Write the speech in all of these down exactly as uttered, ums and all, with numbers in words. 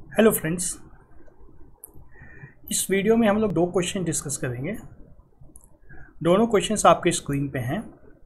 Hello friends, इस video में हम लोग दो क्वेश्चन डिस्कस करेंगे। दोनों क्वेश्चंस आपके स्क्रीन पे हैं।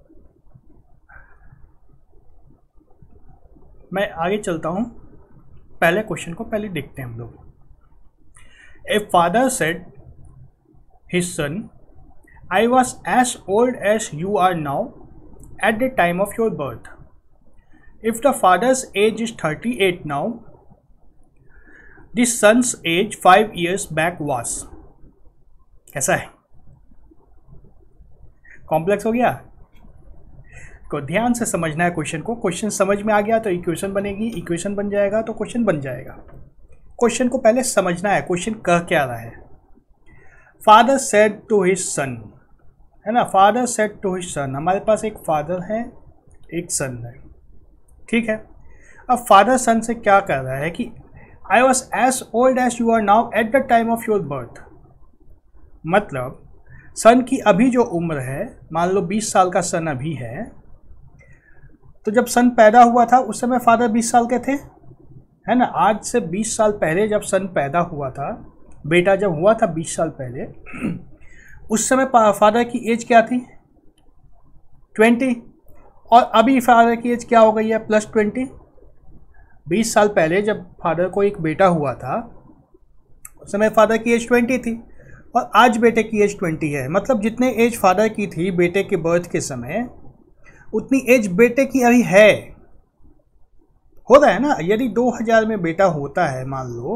मैं आगे चलता हूँ। पहले क्वेश्चन को पहले देखते हैं हम लोग। A father said his son, I was as old as you are now at the time of your birth. If the father's age is thirty eight now, The son's age five years back was। कैसा है? Complex हो गया? को ध्यान से समझना है question को। क्वेश्चन समझ में आ गया तो इक्वेशन बनेगी, इक्वेशन बन जाएगा तो क्वेश्चन बन जाएगा। क्वेश्चन को पहले समझना है, क्वेश्चन कह क्या रहा है। Father said to his son, है ना। Father said to his son, हमारे पास एक फादर है, एक सन है, ठीक है। अब फादर सन से क्या कह रहा है कि I was as old as you are now at the time of your birth। मतलब सन की अभी जो उम्र है, मान लो बीस साल का सन अभी है, तो जब सन पैदा हुआ था उस समय फादर बीस साल के थे, है ना। आज से बीस साल पहले जब सन पैदा हुआ था, बेटा जब हुआ था बीस साल पहले, उस समय फादर की एज क्या थी? ट्वेंटी। और अभी फादर की एज क्या हो गई है? Plus twenty. बीस साल पहले जब फादर को एक बेटा हुआ था उस समय फादर की एज ट्वेंटी थी और आज बेटे की एज ट्वेंटी है। मतलब जितने एज फादर की थी बेटे के बर्थ के समय, उतनी एज बेटे की अभी है। हो रहा है ना। यदि दो हज़ार में बेटा होता है, मान लो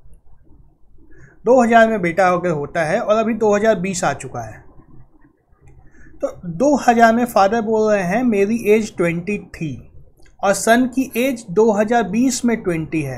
दो हज़ार में बेटा अगर होता है और अभी दो हज़ार बीस आ चुका है, तो दो हज़ार में फादर बोल रहे हैं मेरी एज ट्वेंटी थी और सन की एज दो हज़ार बीस में ट्वेंटी है।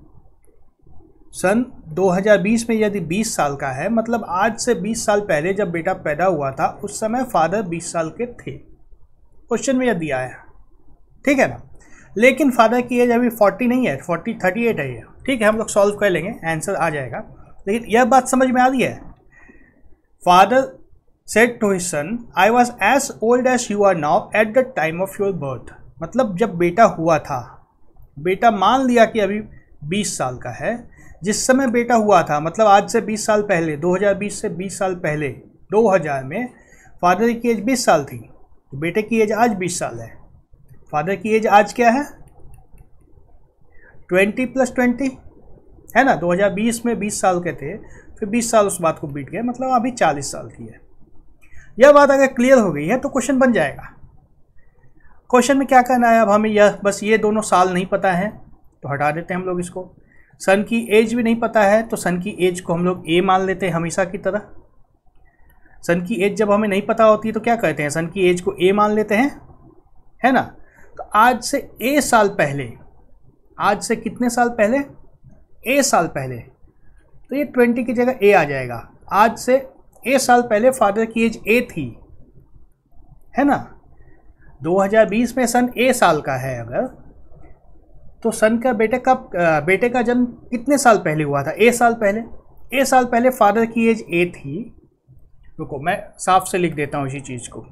सन दो हज़ार बीस में यदि बीस साल का है, मतलब आज से बीस साल पहले जब बेटा पैदा हुआ था उस समय फादर बीस साल के थे। क्वेश्चन में यह दिया है, ठीक है ना। लेकिन फादर की एज अभी चालीस नहीं है, चालीस अड़तीस है ये, ठीक है। हम लोग सॉल्व कर लेंगे, आंसर आ जाएगा। लेकिन यह बात समझ में आ रही है। Father said to his son, I was as old as you are now at the time of your birth. मतलब जब बेटा हुआ था, बेटा मान लिया कि अभी बीस साल का है, जिस समय बेटा हुआ था, मतलब आज से बीस साल पहले, दो हज़ार बीस से बीस साल पहले दो हज़ार में फादर की एज बीस साल थी, तो बेटे की एज आज बीस साल है। फादर की एज आज क्या है? ट्वेंटी प्लस ट्वेंटी, है ना। दो हज़ार बीस में बीस साल के थे, फिर बीस साल उस बात को बीत गए, मतलब अभी चालीस साल की है। यह बात अगर क्लियर हो गई है तो क्वेश्चन बन जाएगा। क्वेश्चन में क्या करना है अब हमें? यह बस ये दोनों साल नहीं पता है तो हटा देते हैं हम लोग इसको। सन की एज भी नहीं पता है तो सन की एज को हम लोग ए मान लेते हैं हमेशा की तरह। सन की एज जब हमें नहीं पता होती तो क्या करते हैं? सन की एज को ए मान लेते हैं, है ना। तो आज से ए साल पहले, आज से कितने साल पहले? ए साल पहले, तो ये ट्वेंटी की जगह ए आ जाएगा। आज से ए साल पहले फादर की एज ए थी, है ना। दो हज़ार बीस में सन ए साल का है अगर, तो सन का बेटे का बेटे का जन्म कितने साल पहले हुआ था? ए साल पहले। ए साल पहले फादर की एज ए थी। रुको मैं साफ से लिख देता हूँ इसी चीज़ को,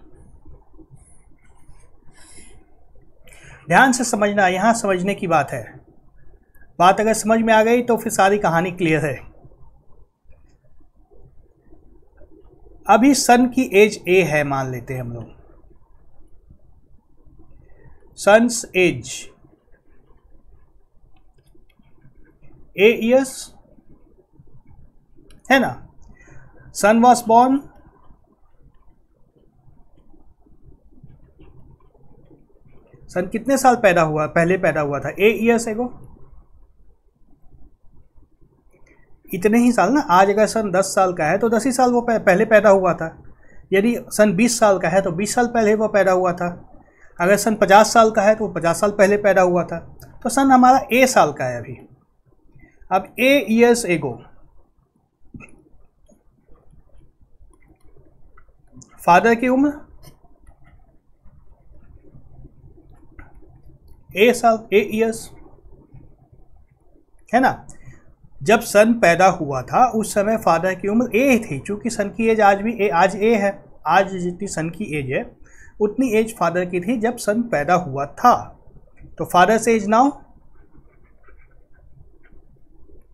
ध्यान से समझना। यहाँ समझने की बात है। बात अगर समझ में आ गई तो फिर सारी कहानी क्लियर है। अभी सन की एज ए है मान लेते हैं हम लोग। Son's age A years, है ना। Son was born सन कितने साल पैदा हुआ पहले पैदा हुआ था? ए ईयर्स एगो। इतने ही साल ना। आज अगर सन दस साल का है तो दस ही साल वो पहले पैदा हुआ था। यदि सन बीस साल का है तो बीस साल पहले वो पैदा हुआ था। अगर सन पचास साल का है तो वो पचास साल पहले पैदा हुआ था। तो सन हमारा ए साल का है अभी। अब ए ईयर्स एगो फादर की उम्र ए साल, ए ईयर्स, है ना। जब सन पैदा हुआ था उस समय फादर की उम्र ए थी। चूंकि सन की एज आज भी ए, आज ए है। आज जितनी सन की एज है उतनी एज फादर की थी जब सन पैदा हुआ था। तो फादर्स एज नाउ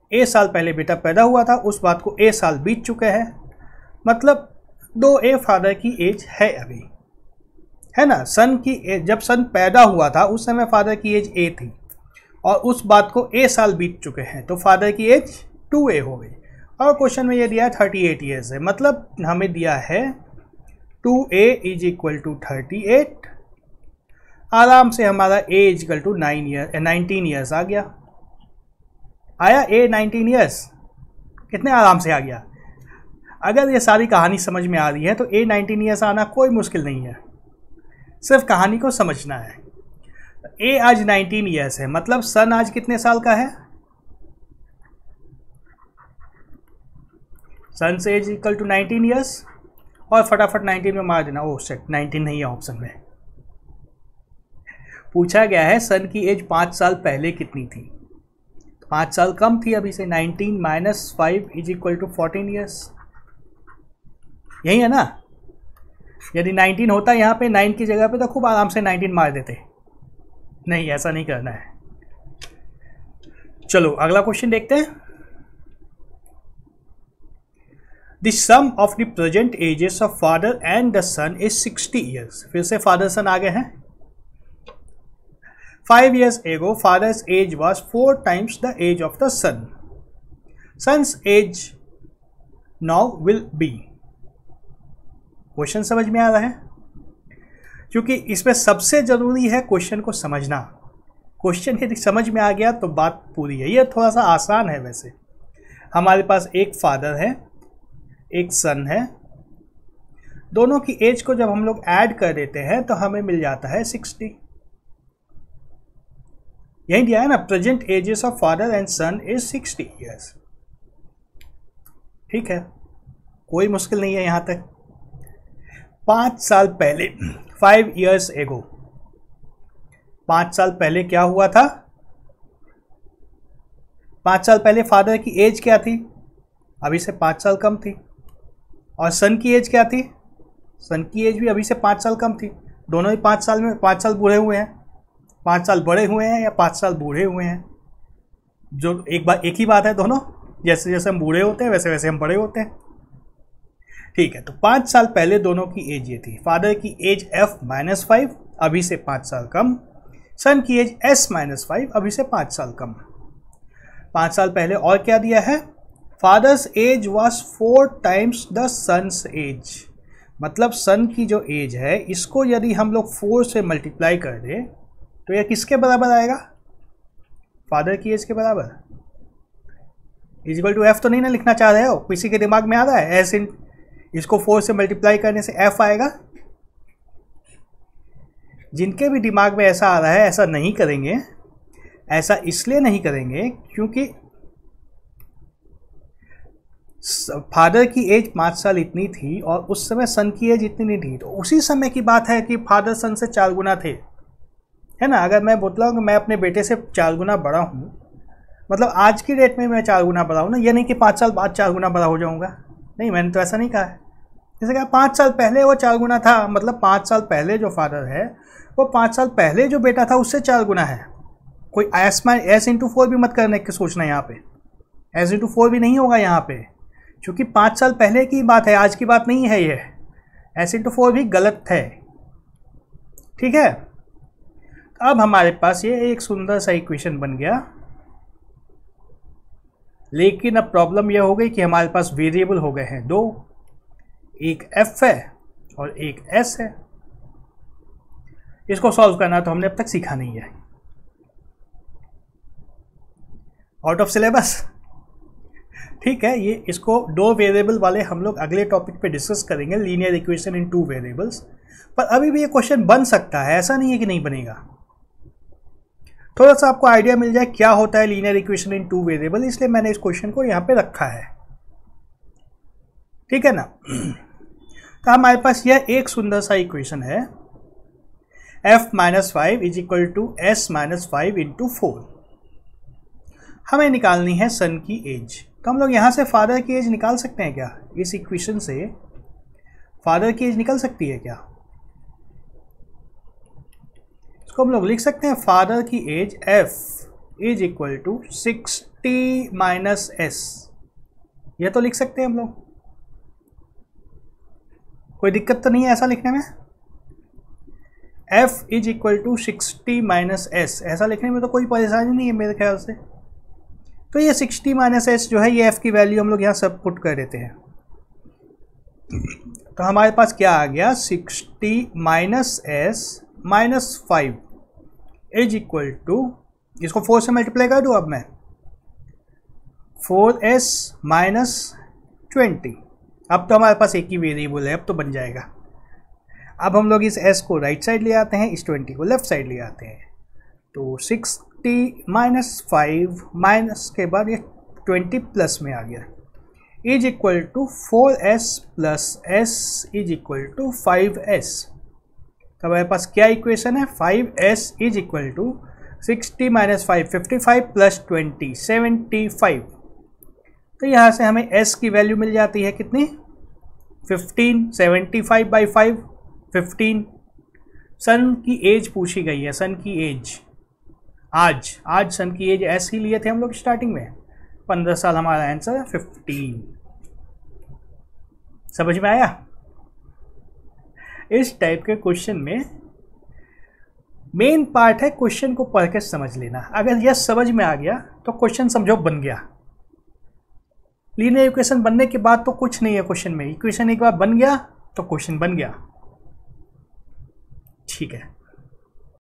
ए साल पहले बेटा पैदा हुआ था, उस बात को ए साल बीत चुके हैं, मतलब दो ए फादर की एज है अभी, है ना। सन की एज, जब सन पैदा हुआ था उस समय फादर की एज ए थी और उस बात को ए साल बीत चुके हैं, तो फादर की एज टू ए हो गई। और क्वेश्चन में ये दिया है थर्टी एट ईयर्स है, मतलब हमें दिया है two A is equal to thirty eight. आराम से हमारा A is equal to nine year nineteen years आ गया। आया ए नाइनटीन ईयर्स, कितने आराम से आ गया। अगर ये सारी कहानी समझ में आ रही है तो ए नाइनटीन ईयर्स आना कोई मुश्किल नहीं है, सिर्फ कहानी को समझना है। ए आज नाइनटीन ईयर्स है, मतलब सन आज कितने साल का है, सन से age equal to nineteen years, और फटाफट नाइनटीन में मार देना। ओह शिट, नाइनटीन नहीं है ऑप्शन में। पूछा गया है सन की एज पाँच साल पहले कितनी थी, तो पाँच साल कम थी अभी से। Nineteen minus five is equal to fourteen years, यही है ना। यदि नाइनटीन होता यहाँ पे नाइन की जगह पे तो खूब आराम से नाइनटीन मार देते। नहीं, ऐसा नहीं करना है। चलो अगला क्वेश्चन देखते हैं। The sum of the present ages of father and the son is sixty years. फिर से फादर सन आगे हैं। Five years ago father's age was four times the age of the son. Son's age now will be. Question समझ में आ रहा है, क्योंकि इसमें सबसे जरूरी है क्वेश्चन को समझना। क्वेश्चन यदि समझ में आ गया तो बात पूरी है। ये थोड़ा सा आसान है वैसे। हमारे पास एक फादर है, एक सन है, दोनों की एज को जब हम लोग ऐड कर देते हैं तो हमें मिल जाता है सिक्सटी। यही दिया है ना, present ages of father and son is sixty years. ठीक है, कोई मुश्किल नहीं है यहां तक। पाँच साल पहले, फाइव ईयर्स एगो, पाँच साल पहले क्या हुआ था, पाँच साल पहले फादर की एज क्या थी, अभी से पाँच साल कम थी। और सन की एज क्या थी, सन की एज भी अभी से पाँच साल कम थी। दोनों ही पाँच साल में पाँच साल बूढ़े हुए हैं। पाँच साल बड़े हुए हैं या पाँच साल बूढ़े हुए हैं, जो एक बात एक ही बात है दोनों। जैसे जैसे हम बूढ़े होते हैं वैसे वैसे हम बड़े होते हैं। ठीक है, तो पाँच साल पहले दोनों की एज ये थी। फादर की एज एफ माइनस फाइव, अभी से पाँच साल कम। सन की एज एस माइनस फाइव, अभी से पाँच साल कम। पाँच साल पहले और क्या दिया है, father's age was four times the son's age. मतलब सन की जो एज है इसको यदि हम लोग फोर से मल्टीप्लाई कर दें तो यह किसके बराबर आएगा, फादर की एज के बराबर। इज इक्वल टू एफ तो नहीं ना लिखना चाह रहे हो, किसी के दिमाग में आ रहा है एस इन, इसको फोर से मल्टीप्लाई करने से एफ आएगा। जिनके भी दिमाग में ऐसा आ रहा है ऐसा नहीं करेंगे। ऐसा इसलिए नहीं करेंगे क्योंकि फादर की एज पाँच साल इतनी थी और उस समय सन की एज इतनी नहीं थी। तो उसी समय की बात है कि फादर सन से चार गुना थे, है ना। अगर मैं बतलाऊँ कि मैं अपने बेटे से चार गुना बड़ा हूँ, मतलब आज की डेट में मैं चार गुना बड़ा हूँ ना, ये नहीं कि पाँच साल बाद चार गुना बड़ा हो जाऊँगा। नहीं, मैंने तो ऐसा नहीं कहा है। जैसे कहा पाँच साल पहले वो चार गुना था, मतलब पाँच साल पहले जो फादर है वो पाँच साल पहले जो बेटा था उससे चार गुना है। कोई एस माइ एस इंटू फोर भी मत करने की सोचना, यहाँ पे एस इंटू फोर भी नहीं होगा यहाँ पे, क्योंकि पाँच साल पहले की बात है, आज की बात नहीं है। ये एस इंटू फोर भी गलत है। ठीक है, अब हमारे पास ये एक सुंदर सा इक्वेशन बन गया। लेकिन अब प्रॉब्लम यह हो गई कि हमारे पास वेरिएबल हो गए हैं दो, एक एफ है और एक एस है। इसको सॉल्व करना तो हमने अब तक सीखा नहीं है, आउट ऑफ सिलेबस। ठीक है, ये इसको दो वेरिएबल वाले हम लोग अगले टॉपिक पे डिस्कस करेंगे, linear equation in two variables. पर अभी भी ये क्वेश्चन बन सकता है, ऐसा नहीं है कि नहीं बनेगा। थोड़ा सा आपको आइडिया मिल जाए क्या होता है linear equation in two variable, इसलिए मैंने इस क्वेश्चन को यहाँ पे रखा है। ठीक है ना। तो हमारे पास यह एक सुंदर सा इक्वेशन है, F minus five is equal to S minus five into four. हमें निकालनी है सन की एज। तो हम लोग यहाँ से फादर की एज निकाल सकते हैं क्या, इस इक्वेशन से फादर की एज निकल सकती है क्या। इसको हम लोग लिख सकते हैं फादर की age F is equal to sixty minus S, ये तो लिख सकते हैं हम लोग, कोई दिक्कत तो नहीं है ऐसा लिखने में। f is equal to sixty minus S, ऐसा लिखने में तो कोई परेशानी नहीं है मेरे ख्याल से। तो ये सिक्सटी माइनस एस जो है ये f की वैल्यू हम लोग यहाँ सब पुट कर देते हैं। तो हमारे पास क्या आ गया, sixty minus S minus five is equal to, इसको फोर से मल्टीप्लाई कर दूँ अब मैं, फोर एस माइनस ट्वेंटी। अब तो हमारे पास एक ही वेरिएबल है, अब तो बन जाएगा। अब हम लोग इस s को राइट साइड ले आते हैं, इस ट्वेंटी को लेफ्ट साइड ले आते हैं। तो सिक्सटी माइनस फाइव माइनस के बाद ये ट्वेंटी प्लस में आ गया, is equal to four S plus S is equal to five S. तो हमारे पास क्या इक्वेशन है, five S is equal to sixty minus five fifty five plus twenty seventy five. तो यहाँ से हमें s की वैल्यू मिल जाती है कितनी, fifteen, seventy five by five, fifteen. Son की एज पूछी गई है, सन की एज, आज आज सन की एज s ही लिए थे हम लोग स्टार्टिंग में, पंद्रह साल हमारा आंसर है फिफ्टीन। समझ में आया। इस टाइप के क्वेश्चन में मेन पार्ट है क्वेश्चन को पढ़ के समझ लेना। अगर यह समझ में आ गया तो क्वेश्चन समझो बन गया। लीनियर इक्वेशन बनने के बाद तो कुछ नहीं है क्वेश्चन में, इक्वेशन एक बार बन गया तो क्वेश्चन बन गया। ठीक है।